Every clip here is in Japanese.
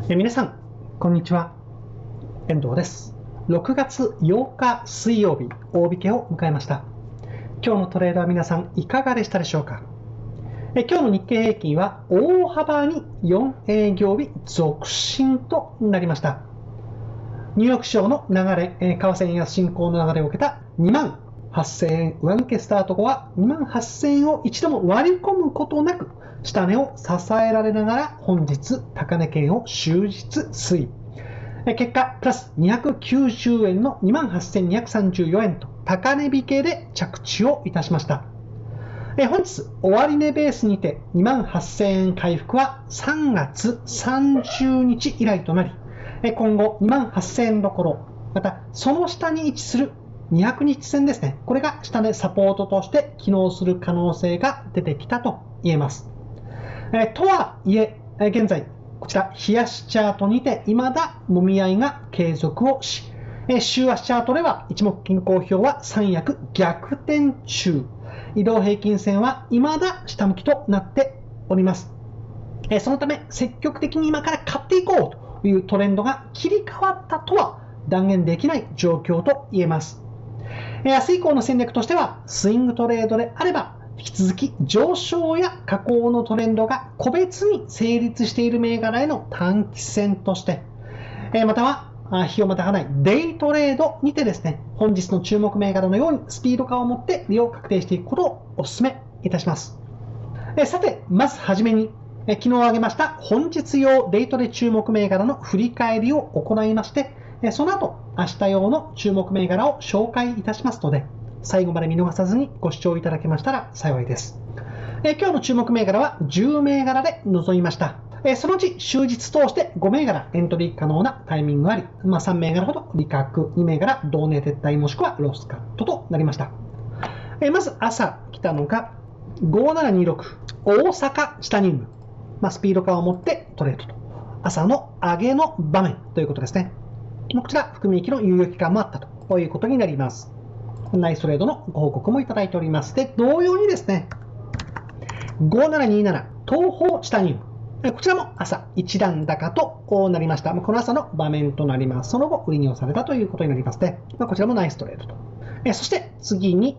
皆さん、こんにちは。遠藤です。6月8日水曜日、大引けを迎えました。今日のトレードは皆さん、いかがでしたでしょうか。今日の日経平均は大幅に4営業日続伸となりました。ニューヨーク市場の流れ、為替円安進行の流れを受けた28,000円上抜けスタート後は28,000円を一度も割り込むことなく下値を支えられながら本日高値圏を終日推移。結果プラス290円の 28,234 円と高値引けで着地をいたしました。本日終値ベースにて 28,000 円回復は3月30日以来となり、今後 28,000 円どころ、またその下に位置する200日線ですね、これが下値サポートとして機能する可能性が出てきたと言えます。とはいえ、現在こちら日足チャートにて未だもみ合いが継続をし、週足チャートでは一目均衡表は三役逆転中、移動平均線は未だ下向きとなっております。そのため積極的に今から買っていこうというトレンドが切り替わったとは断言できない状況と言えます。明日以降の戦略としては、スイングトレードであれば引き続き上昇や下降のトレンドが個別に成立している銘柄への短期戦として、または日をまたがないデイトレードにてですね、本日の注目銘柄のようにスピード感を持って利用を確定していくことをお勧めいたします。さて、まずはじめに昨日挙げました本日用デイトレ注目銘柄の振り返りを行いまして、その後明日用の注目銘柄を紹介いたしますので、最後まで見逃さずにご視聴いただけましたら幸いです。今日の注目銘柄は10銘柄で臨みました。そのうち終日通して5銘柄エントリー可能なタイミングあり、3銘柄ほど利確、2銘柄同値撤退もしくはロスカットとなりました。まず朝来たのが5726大阪チタニウム、スピード感を持ってトレードと朝の上げの場面ということですね。こちら含み益の猶予期間もあったということになります。ナイストレードのご報告もいただいております。で、同様にですね、5727東方チタニウム、こちらも朝一段高となりました。この朝の場面となります。その後売りに押されたということになりますね。こちらもナイストレードと。そして次に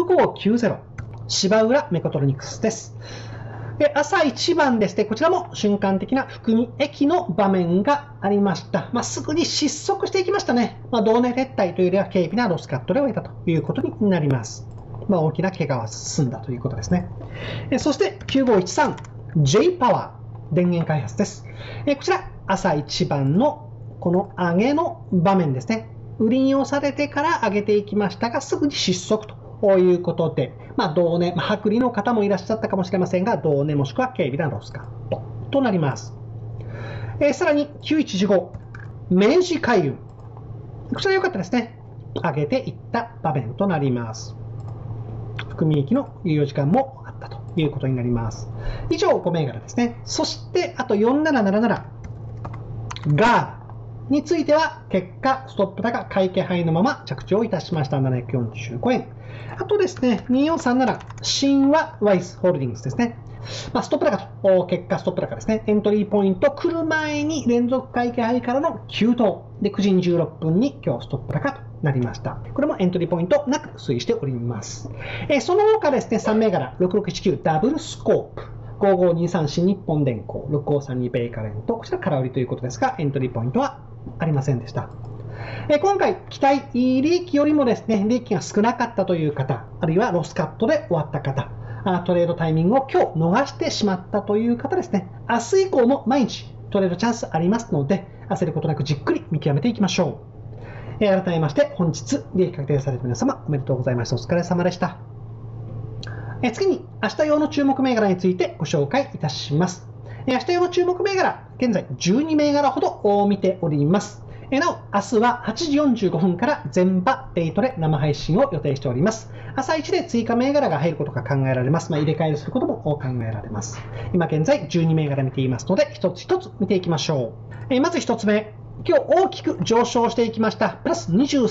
6590芝浦メカトロニクスです。朝一番ですね、こちらも瞬間的な含み益の場面がありました。すぐに失速していきましたね。同値撤退というよりは軽微なロスカットで終えたということになります。大きな怪我は進んだということですね。そして9513 J パワー電源開発です。こちら朝一番のこの上げの場面ですね。売りに押されてから上げていきましたが、すぐに失速ということで、同値、薄利の方もいらっしゃったかもしれませんが、同値もしくは軽微なロスカットとなります。さらに9115明治海運、こちら良かったですね。上げていった場面となります。含み益の猶予時間もあったということになります。以上5銘柄ですね。そしてあと4777ガーについては結果ストップ高買い気配のまま着地をいたしました。745円。あとですね、2437神話ワイスホールディングスですね。ストップ高と結果ストップ高ですね。エントリーポイント来る前に連続買い気配からの急騰で9時16分に今日ストップ高となりました。これもエントリーポイントなく推移しております。その他ですね、3銘柄6619ダブルスコープ、5523新日本電工、6532ベイカレント、こちら空売りということですが、エントリーポイントはありませんでした。今回期待利益よりもですね、利益が少なかったという方、あるいはロスカットで終わった方、トレードタイミングを今日逃してしまったという方ですね、明日以降も毎日トレードチャンスありますので、焦ることなくじっくり見極めていきましょう。改めまして本日利益確定された皆様おめでとうございました。お疲れ様でした。次に明日用の注目銘柄についてご紹介いたします。明日用の注目銘柄、現在12銘柄ほど見ております。なお、明日は8時45分から全場デイトレ生配信を予定しております。朝一で追加銘柄が入ることが考えられます。入れ替えすることも考えられます。今現在12銘柄見ていますので、一つ一つ見ていきましょう。まず一つ目、今日大きく上昇していきました。プラス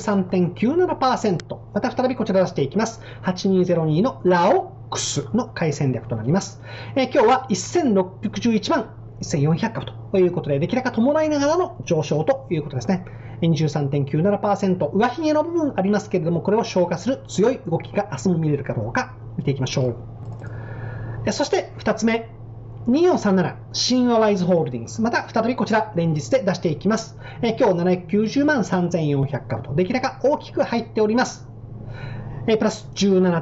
23.97%。また再びこちら出していきます。8202のラオックスの買い戦略となります。今日は1611万 1400株ということで、出来高伴いながらの上昇ということですね。23.97%、上髭の部分ありますけれども、これを消化する強い動きが明日も見れるかどうか見ていきましょう。そして2つ目、2437、神話ワイズホールディングス。また再びこちら連日で出していきます。今日790万3400株と出来高大きく入っております。プラス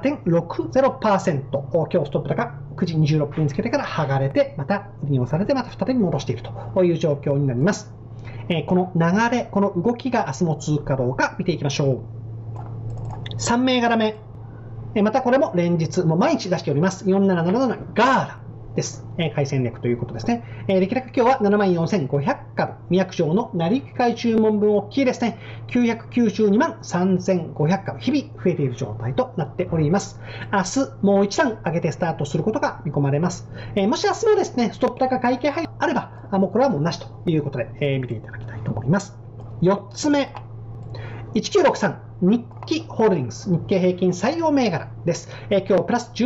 17.60%。今日ストップ高9時26分につけてから剥がれて、また売りに押されて、また再び戻しているという状況になります。この流れ、この動きが明日も続くかどうか見ていきましょう。3銘柄目。またこれも連日、もう毎日出しております。4777ガーラです。回戦略ということですね。出来高今日は74,500株。200兆の成り行き買い注文分大きいですね。992万3,500株。日々増えている状態となっております。明日もう一段上げてスタートすることが見込まれます。もし明日もですね、ストップ高会計配あれば、もうこれはもうなしということで、見ていただきたいと思います。4つ目。1963日記ホールディングス、日経平均採用銘柄です。今日プラス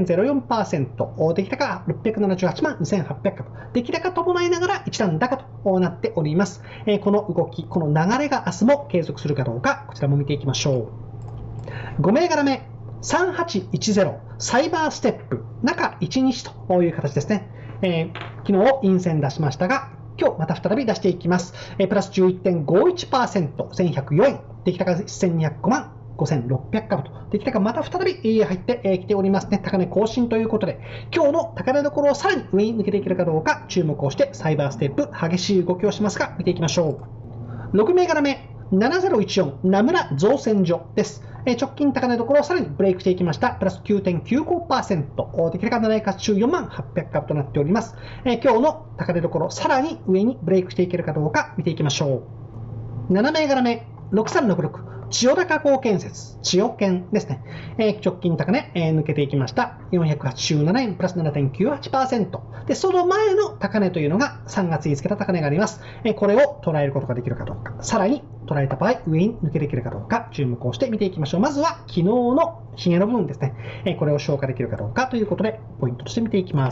12.04%、出来高678万2800株、出来高伴いながら一段高となっております。この動き、この流れが明日も継続するかどうか、こちらも見ていきましょう。5銘柄目、3810サイバーステップ、中1日という形ですね。昨日陰線出しましたが、今日また再び出していきます。プラス 11.51%、1104円。出来高1205万5600株と、出来高また再び入ってきておりますね。高値更新ということで、今日の高値どころをさらに上に抜けていけるかどうか注目をして、サイバーステップ、激しい動きをしますが、見ていきましょう。6銘柄目、7014名村造船所です。直近高値どころをさらにブレイクしていきました。プラス 9.95%。出来高7中4万800株となっております。今日の高値どころ、さらに上にブレイクしていけるかどうか見ていきましょう。7銘柄目、6366。千代田港建設、千代建ですね。直近高値、抜けていきました。487円、プラス 7.98%。で、その前の高値というのが3月につけた高値があります。これを捉えることができるかどうか。さらに捉えた場合、上に抜けていけるかどうか注目をして見ていきましょう。まずは昨日のヒゲの部分ですね。これを消化できるかどうかということで、ポイントとして見ていきます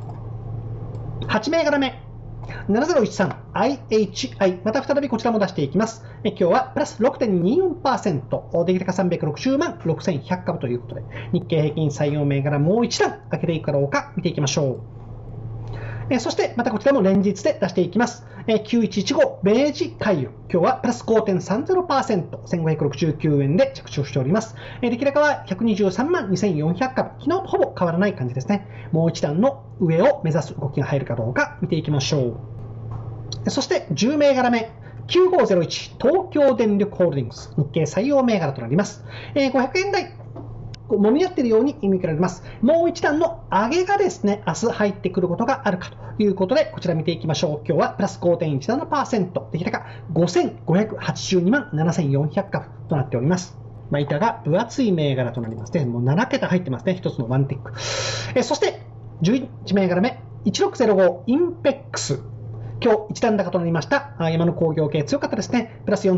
。8銘柄目。7013IHI、また再びこちらも出していきます。今日はプラス 6.24%、出来高360万6100株ということで、日経平均採用銘柄もう一段上げていくかどうか見ていきましょう。そしてまたこちらも連日で出していきます。9115明治海運、今日はプラス 5.30%、1569円で着手しております。出来高は123万2400株、昨日とほぼ変わらない感じですね。もう一段の上を目指す動きが入るかどうか見ていきましょう。そして10銘柄目、9501東京電力ホールディングス、日経採用銘柄となります。500円台揉み合っているように見受けられます。もう一段の上げがですね、明日入ってくることがあるかということで、こちら見ていきましょう。今日はプラス 5.17%、出来高5582万7400株となっております。板が分厚い銘柄となりますね。もう7桁入ってますね。一つのワンテック。そして、11銘柄目、1605インペックス。今日一段高となりました。山の工業系強かったですね。プラス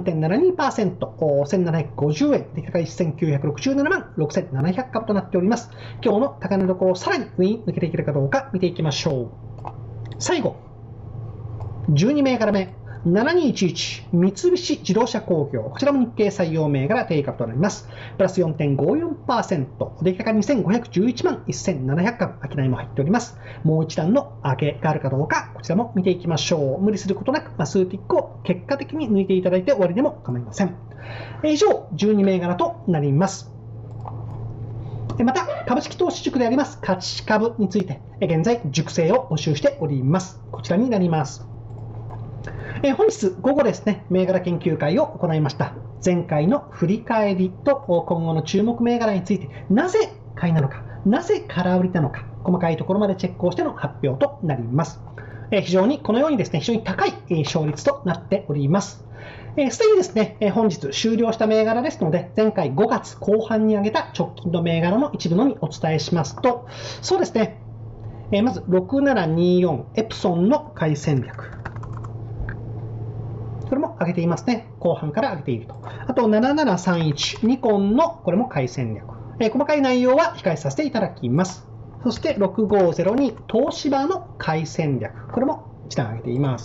4.72%、1750円、出来高1967万6700株となっております。今日の高値どころをさらに上に抜けていけるかどうか見ていきましょう。最後、12銘柄目、7211三菱自動車工業、こちらも日経採用銘柄低株となります。プラス 4.54%、出来高2511万1700株、商いも入っております。もう一段の上げがあるかどうか、こちらも見ていきましょう。無理することなく、数ティックを結果的に抜いていただいて終わりでも構いません。以上、12銘柄となります。また、株式投資塾であります価値株について、現在、塾生を募集しております。こちらになります。本日午後ですね、銘柄研究会を行いました。前回の振り返りと今後の注目銘柄について、なぜ買いなのか、なぜ空売りなのか、細かいところまでチェックをしての発表となります。非常にこのようにですね、非常に高い勝率となっております。すでにですね、本日終了した銘柄ですので、前回5月後半に挙げた直近の銘柄の一部のみお伝えしますと、そうですね、まず6724エプソンの買い戦略。これも上げていますね。後半から上げていると。あと、7731ニコンのこれも買い戦略。細かい内容は控えさせていただきます。そして、6502東芝の買い戦略。これも 1段上げています。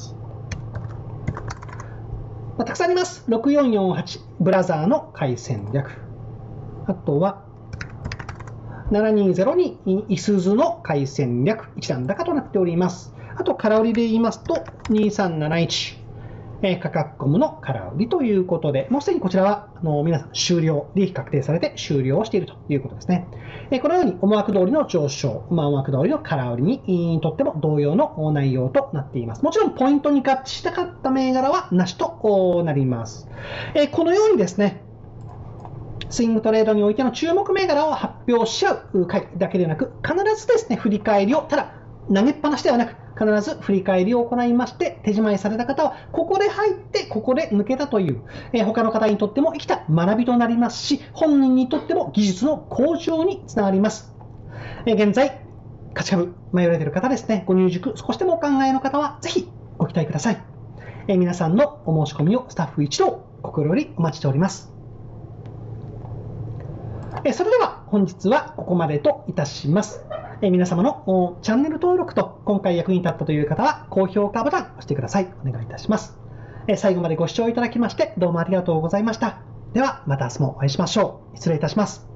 たくさんあります。6448、ブラザーの回戦略。あとは、7202、いすゞの回戦略、1段高となっております。あと、空売りで言いますと、2371、価格コムの空売りということで、もうすでにこちらは皆さん終了、利益確定されて終了をしているということですね。このように思惑通りの上昇、思惑通りの空売りにとっても同様の内容となっています。もちろんポイントに合致したかった銘柄はなしとなります。このようにですね、スイングトレードにおいての注目銘柄を発表し合う回だけでなく、必ずですね、振り返りを、ただ投げっぱなしではなく、必ず振り返りを行いまして、手仕舞いされた方は、ここで入って、ここで抜けたという、他の方にとっても生きた学びとなりますし、本人にとっても技術の向上につながります。現在、価値株迷われている方ですね、ご入塾、少しでもお考えの方は、ぜひご期待ください。皆さんのお申し込みをスタッフ一同、心よりお待ちしております。それでは本日はここまでといたします。皆様のチャンネル登録と今回役に立ったという方は高評価ボタンを押してください。お願いいたします。最後までご視聴いただきましてどうもありがとうございました。ではまた明日もお会いしましょう。失礼いたします。